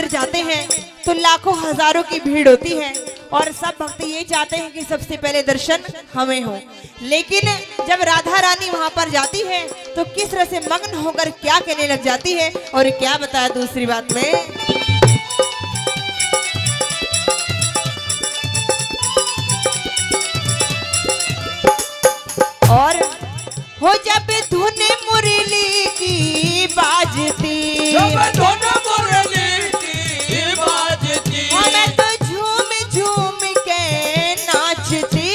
मंदिर जाते हैं तो लाखों हजारों की भीड़ होती है और सब भक्त ये चाहते हैं कि सबसे पहले दर्शन हमें हो। लेकिन जब राधा रानी वहां पर जाती है तो किस तरह से मग्न होकर क्या कहने लग जाती है और क्या बताया दूसरी बात में। और हो जब धुन मुरली की बाजती, मैं तो झूम झूम के नाचती,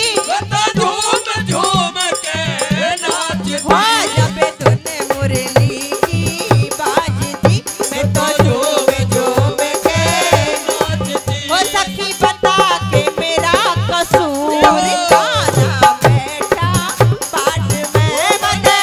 हाँ जब धुन मुरली की बाजती मैं तो झूम झूम के नाचती। हो सखी बता के मेरा कसूर गाना बैठा पाठ में बने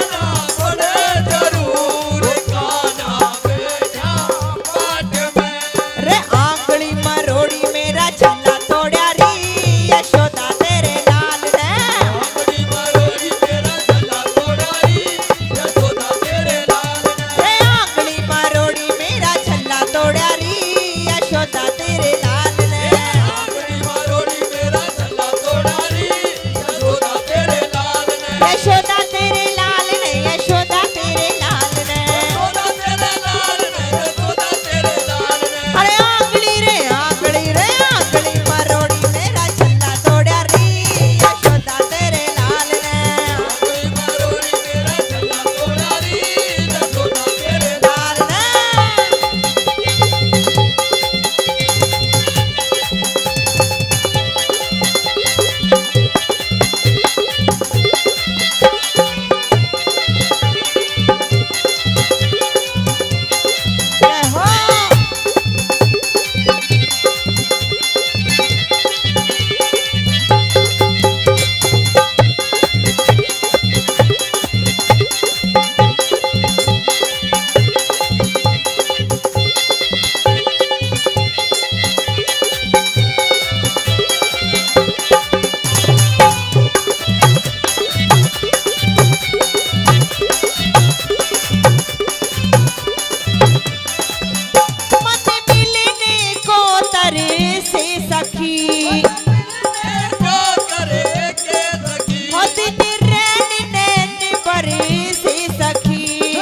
जरूर गाना बैठा पाठ में। रे आंगली मरोड़ी मेरा छल्ला तोड़ा री यशोदा तेरे लाल ने, आंगली मरोड़ी मेरा छल्ला तोड़ा री यशोदा तेरे लाल ने, रे आंगली मरोड़ी मेरा छल्ला तोड़ा री यशोदा तेरे लाल ने, आंगली मरोड़ी मेरा छल्ला तोड़ा री यशोदा तेरे लाल ने, यशोदा तेरे लाल ने, यशोदा तेरे लाल ने, यशोदा तेरे लाल ने, यशोदा तेरे लाल ने। अरे आंगली रे आंगली मरोड़ी मेरा छल्ला तोड़ा री यशोदा तेरे लाल ने, आंगली मरोड़ी मेरा छल्ला तोड़ा री यशोदा तेरे लाल ने। जय हो। मन मिलने को तरे से सखी, हो दिन रैन नैन बरे से सखी,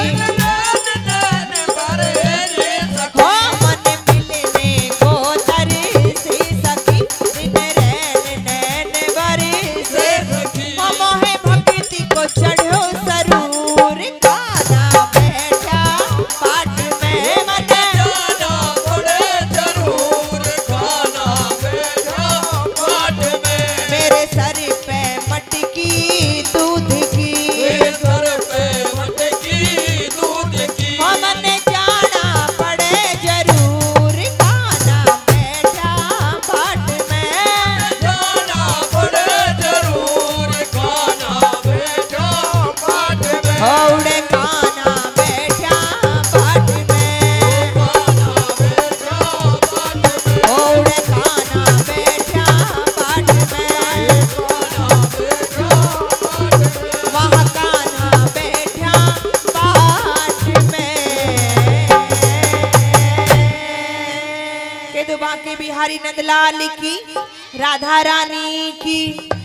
हो मन मिलने को तरे से सखी, दिन रैन नैन बरे से सखी। मोहे भक्ति को चढ़ो सरूर गाना बैठा पाठ में मने जाना पड़े जरूर गाना बैठा पाठ में। मेरे सर पे मटकी दूध की, मेरे सर पे मटकी दूध की, हाँ मने जाना पड़े जरूर गाना बैठा पाठ में, जाना पड़े जरूर गाना बैठा पाठ में। औड़े गाना बैठा पाठ में, गाना बैठा पाठ में, औड़े गाना बैठा पाठ में, गाना बैठा पाठ में, वहाँ गाना बैठा पाठ में। के दुबा के बिहारी नंदलाल की, राधा रानी की।